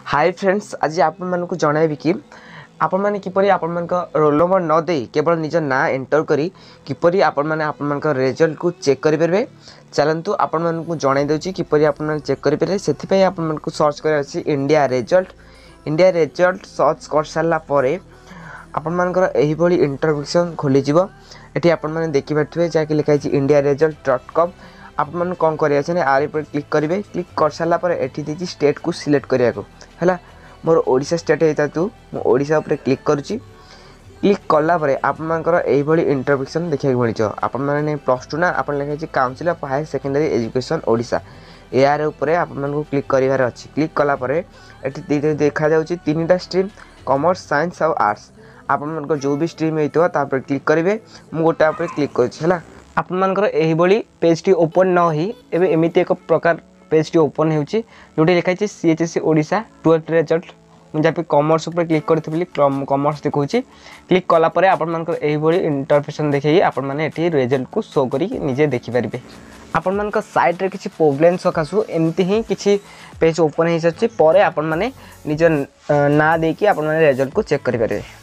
Hi friends, आज आपको जनइबी कि आपण मैंने किपरि आपण रोल नंबर न दे केवल निज ना एंटर करी किपरि आपण मैंने आपण रिजल्ट को चेक करेंगे। चलतु आपण मानक जन दूसरी किपरि आपण चेक करेंगे। से आपण सर्च कर इंडिया रिजल्ट सर्च कर सारापर आपण मानकर यही इंटरव्यूशन खोलीज। ये आपण मैंने देखिपे जहाँकि लिखाई indiaresult.com। आपण कौन करें आर पर क्लिक करेंगे। क्लिक कर सारापर ये स्टेट को सिलेक्ट करने को है। मोर ओडिशा स्टेट होता तू ओडिशा उपर क्लिक करुच्ची। क्लिक कलापर आपर यही इंटरव्यूशन देखा मिल आपने +2 ना आप लिखाई council of higher secondary education Odisha यार उपर आपको क्लिक करार अच्छी। क्लिक कलापर ये देखा तीन टा स्ट्रीम कॉमर्स साइंस और आर्ट्स। आप जो भी स्ट्रीम होता क्लिक करेंगे। मुझे गोटा क्लिक कर आपंकर पेज टी ओपन न हो एमती एक प्रकार पेज टी ओपन होती लिखाई CHSE ओडिशा 12th रिजल्ट। मुझे जहाँ कॉमर्स उपर क्लिक करी कॉमर्स देखा। क्लिक कलापर आपंकर यही इंटरफेसन देखिए आपने रिजल्ट को शो करी निजे देखिपारे। आपण मान साइट्रे किसी प्रोब्लेम सकाशु एमती ही किसी पेज ओपन हो सारी पर आपण मैंने निज ना देकी आपण रिजल्ट को चेक करेंगे।